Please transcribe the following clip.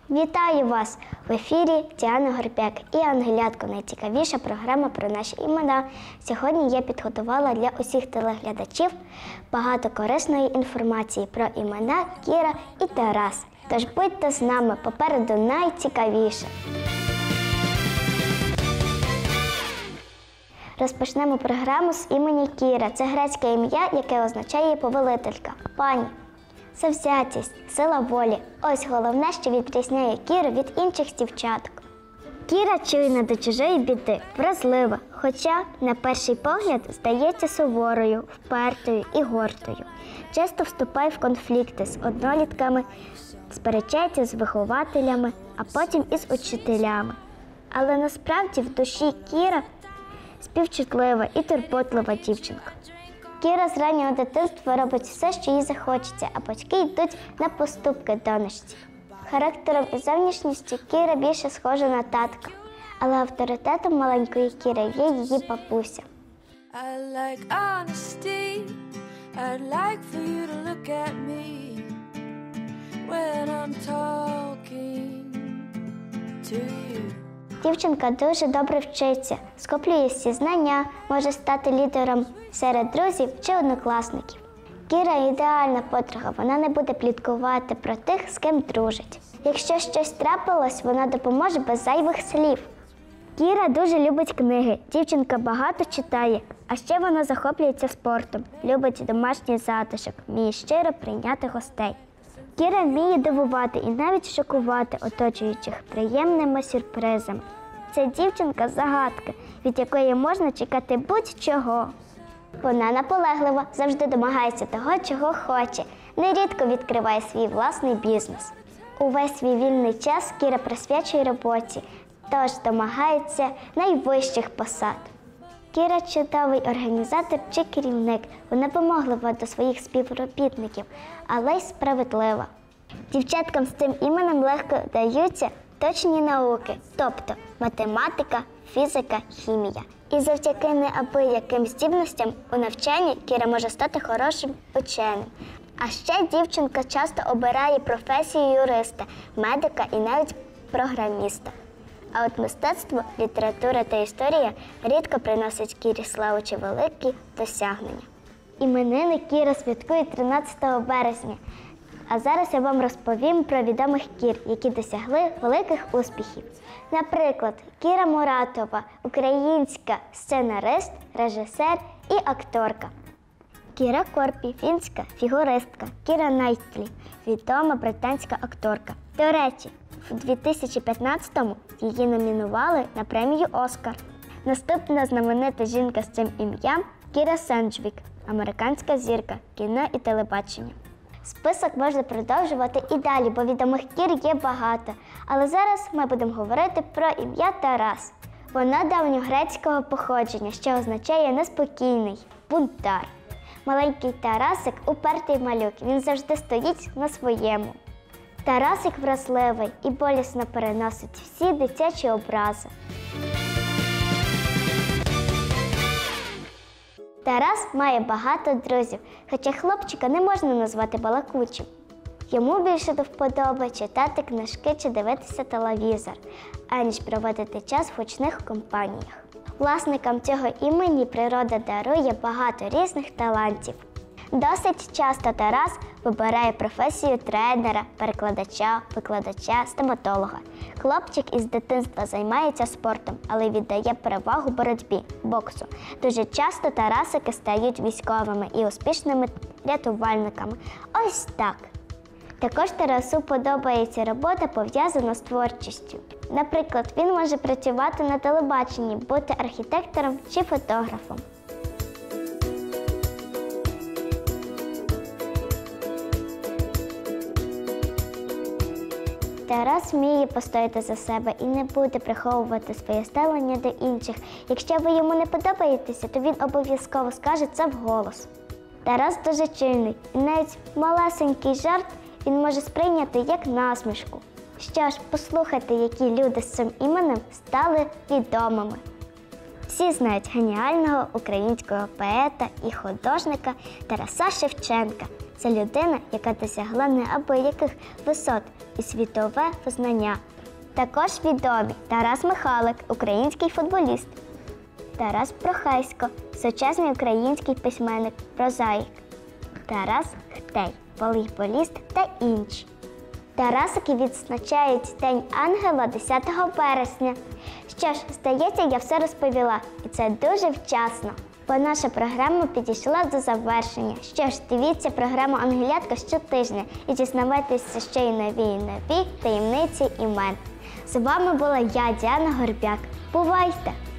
Вітаю вас! В ефірі Діана Горбяк і Ангелятко – найцікавіша програма про наші імена. Сьогодні я підготувала для усіх телеглядачів багато корисної інформації про імена Кіра і Тарас. Тож будьте з нами, попереду найцікавіше. Розпочнемо програму з імені Кіра. Це грецьке ім'я, яке означає повелителька, пані. Завзятість, сила волі – ось головне, що відрізняє Кіру від інших дівчаток. Кіра чуйна до чужої біди, вразлива, хоча, на перший погляд, здається суворою, впертою і гордою. Часто вступає в конфлікти з однолітками, сперечається з вихователями, а потім із учителями. Але насправді в душі Кіра співчутлива і турботлива дівчинка. Кіра з раннього дитинства робить все, що їй захочеться, а батьки йдуть на поступки донечці. Характером і зовнішністю Кіра більше схожа на татка, але авторитетом маленької Кіри є її бабуся. Дівчинка дуже добре вчиться, скоплює всі знання, може стати лідером серед друзів чи однокласників. Кіра – ідеальна подруга, вона не буде пліткувати про тих, з ким дружить. Якщо щось трапилось, вона допоможе без зайвих слів. Кіра дуже любить книги, дівчинка багато читає, а ще вона захоплюється спортом, любить домашній затишок, вміє щиро прийняти гостей. Кіра вміє дивувати і навіть шокувати оточуючих приємними сюрпризами. Це дівчинка-загадка, від якої можна чекати будь-чого. Вона наполеглива, завжди домагається того, чого хоче, нерідко відкриває свій власний бізнес. Увесь свій вільний час Кіра присвячує роботі, тож домагається найвищих посад. Кіра – чудовий організатор чи керівник, вона помоглива до своїх співробітників, але й справедлива. Дівчаткам з цим іменем легко даються точні науки, тобто математика, фізика, хімія. І завдяки неабияким здібностям у навчанні Кіра може стати хорошим ученим. А ще дівчинка часто обирає професію юриста, медика і навіть програміста. А от мистецтво, література та історія рідко приносять Кірі славу чи великі досягнення. Іменини Кіра святкує 13 березня. А зараз я вам розповім про відомих Кір, які досягли великих успіхів. Наприклад, Кіра Муратова – українська сценарист, режисер і акторка. Кіра Корпі – фінська фігуристка. Кіра Найтлі – відома британська акторка. До речі, в 2015-му її номінували на премію «Оскар». Наступна знаменита жінка з цим ім'ям – Кіра Седжвік, американська зірка кіно і телебачення. Список можна продовжувати і далі, бо відомих Кір є багато. Але зараз ми будемо говорити про ім'я Тарас. Воно давньогрецького походження, що означає неспокійний, бунтар. Маленький Тарасик – упертий малюк, він завжди стоїть на своєму. Тарасик вразливий і болісно переносить всі дитячі образи. Тарас має багато друзів, хоча хлопчика не можна назвати балакучим. Йому більше до вподоби читати книжки чи дивитися телевізор, аніж проводити час в гучних компаніях. Власникам цього імені природа дарує багато різних талантів. Досить часто Тарас вибирає професію тренера, перекладача, викладача, стоматолога. Хлопчик із дитинства займається спортом, але віддає перевагу боротьбі, боксу. Дуже часто Тарасики стають військовими і успішними рятувальниками. Ось так. Також Тарасу подобається робота, пов'язана з творчістю. Наприклад, він може працювати на телебаченні, бути архітектором чи фотографом. Тарас вміє постояти за себе і не буде приховувати своє ставлення до інших. Якщо ви йому не подобаєтеся, то він обов'язково скаже це вголос. Тарас дуже чуйний, і навіть малесенький жарт він може сприйняти як насмішку. Що ж, послухайте, які люди з цим іменем стали відомими. Всі знають геніального українського поета і художника Тараса Шевченка. Це людина, яка досягла неабияких висот і світове визнання. Також відомі Тарас Михайлик, український футболіст, Тарас Прохасько, сучасний український письменник, прозаїк, Тарас Хтей, волейболіст та інші. Тарасики відзначають День ангела 10 вересня. Що ж, здається, я все розповіла, і це дуже вчасно. Бо наша програма підійшла до завершення. Що ж, дивіться програму «Ангелятко» щотижня і дізнавайтеся ще й нові таємниці імен. З вами була я, Діана Горбяк. Бувайте!